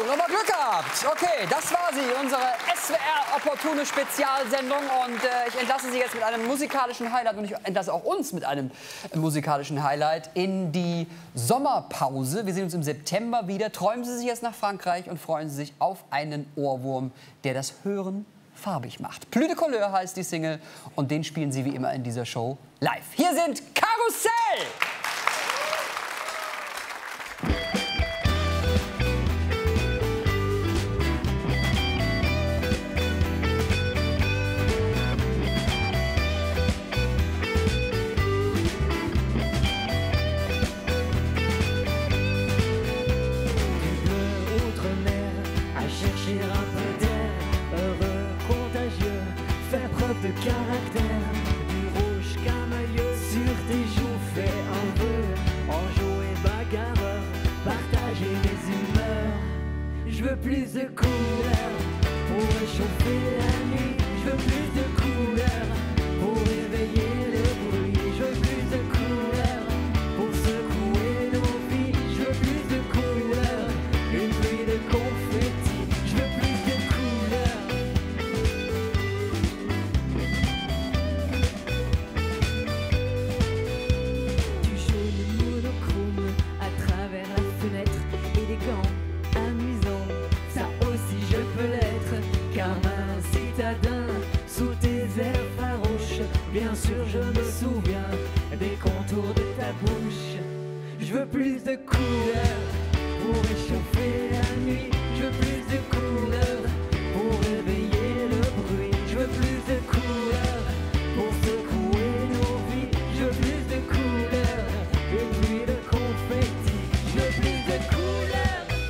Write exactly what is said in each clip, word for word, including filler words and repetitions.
nochmal Glück gehabt. Okay, das war sie, unsere S W R-opportune Spezialsendung. Und äh, ich entlasse Sie jetzt mit einem musikalischen Highlight und ich entlasse auch uns mit einem äh, musikalischen Highlight in die Sommerpause. Wir sehen uns im September wieder. Träumen Sie sich jetzt nach Frankreich und freuen Sie sich auf einen Ohrwurm, der das Hören farbig macht. Plus de couleurs heißt die Single und den spielen Sie wie immer in dieser Show live. Hier sind Carrousel! De caractère, du rouge camailleux sur tes joues fait un vœu, enjoué bagarreur, partager les humeurs. Je veux plus de couleurs pour réchauffer la nuit, je veux plus de couleurs pour réveiller le bruit, je veux plus de couleurs pour secouer nos vies, je veux plus de couleurs, une pluie de confetti, je veux plus de couleurs. Sous tes airs farouches, bien sûr je me souviens des contours de ta bouche. Je veux plus de couleurs pour réchauffer la nuit, je veux plus de couleurs pour réveiller le bruit, je veux plus de couleurs pour secouer nos vies, je veux plus de couleurs, une pluie de confetti, je veux plus de couleurs.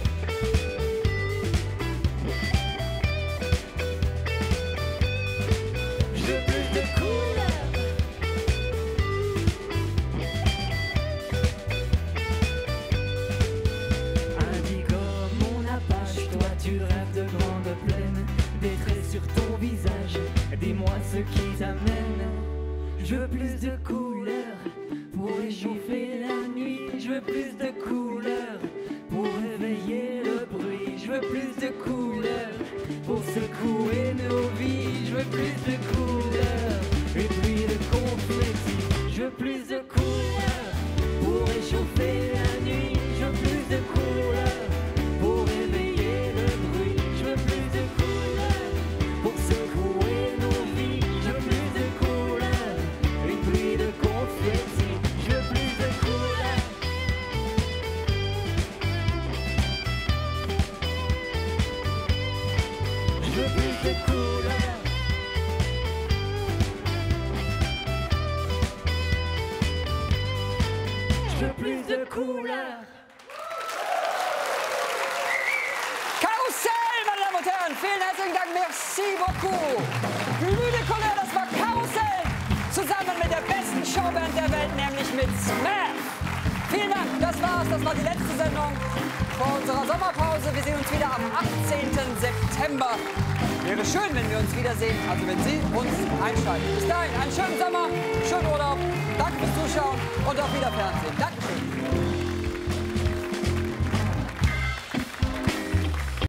Dis-moi ce qui t'amène. Je veux plus de couleurs pour réchauffer la nuit. Je veux plus de couleurs pour réveiller le bruit. Je veux plus de couleurs pour secouer nos vies. Je veux plus de couleurs, une pluie de confetti. Je veux plus de couleurs pour réchauffer la nuit. Je veux plus de couleurs pour réveiller le bruit. Je veux plus de couleurs pour secouer nos vies. Je veux plus de couleurs, une pluie de confetti. Je veux plus de couleurs. Je veux plus de couleurs. Je veux plus de couleurs. Carrousel, meine Damen und Herren, vielen herzlichen Dank, merci beaucoup. Plus de couleurs, das war Carrousel, zusammen mit der besten Showband der Welt, nämlich mit Smash. Vielen Dank, das war's, das war die letzte Sendung vor unserer Sommerpause. Wir sehen uns wieder am achtzehnten September. Wäre schön, wenn wir uns wiedersehen, also wenn Sie uns einschalten. Bis dahin, einen schönen Sommer, schönen Urlaub, danke fürs Zuschauen und auf Wiederfernsehen. Dankeschön.